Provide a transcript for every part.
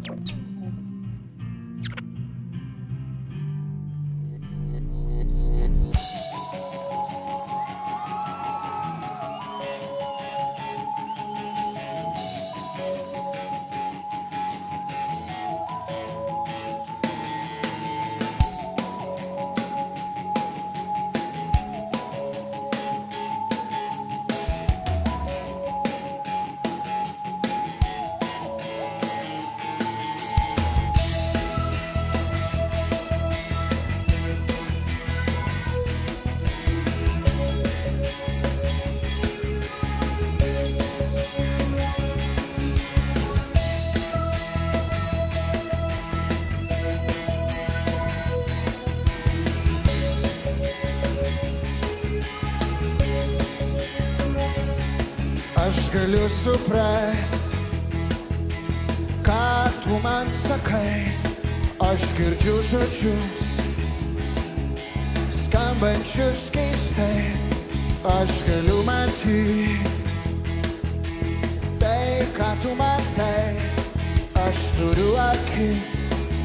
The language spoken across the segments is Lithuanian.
Aš galiu suprast, ką tu man sakai, aš girdžiu žodžius, skambančius keistai, aš galiu matyti tai, ką tu matai, aš turiu akis,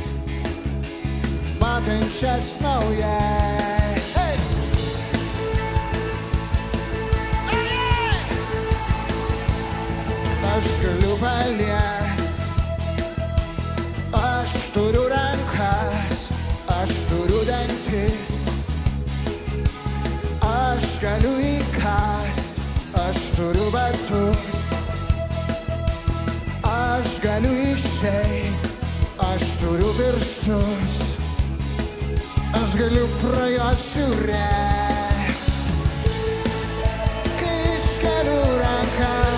matančias naujai. Aš galiu paliest, aš turiu rankas, aš turiu dantis, aš galiu įkast, aš turiu batus, aš galiu išeit, aš turiu pirštus, aš galiu pro juos žiūrėt, kai iškeliu rankas.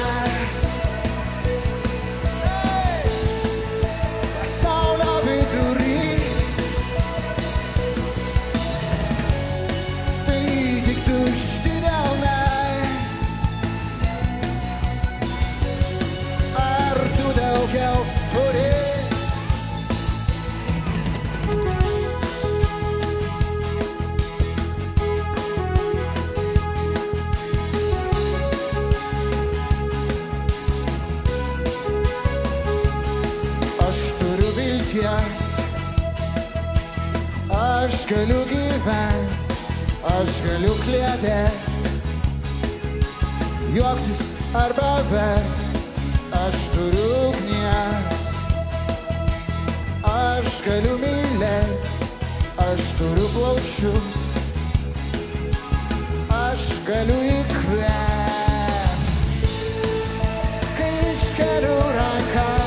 Aš galiu gyvent, aš galiu kliedėt, juoktis arba verkt, aš turiu ugnies, aš galiu mylėt, aš turiu plaučius, aš galiu įkvėpt, kai iškeliu rankas.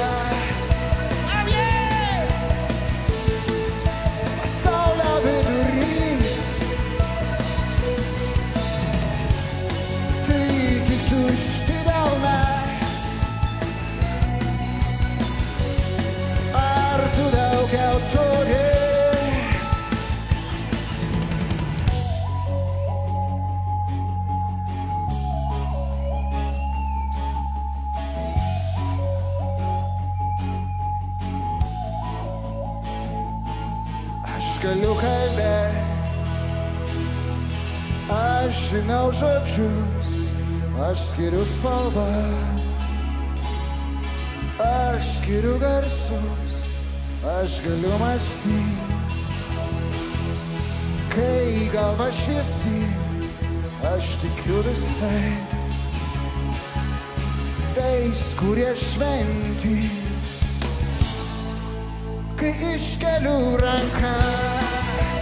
Aš galiu kalbėt, aš žinau žodžius, aš skiriu spalvas, aš skiriu garsus, aš galiu mąstyt, kai galva šviesi, aš tikiu visais, tais, kurie šventi, kai iškeliu rankas.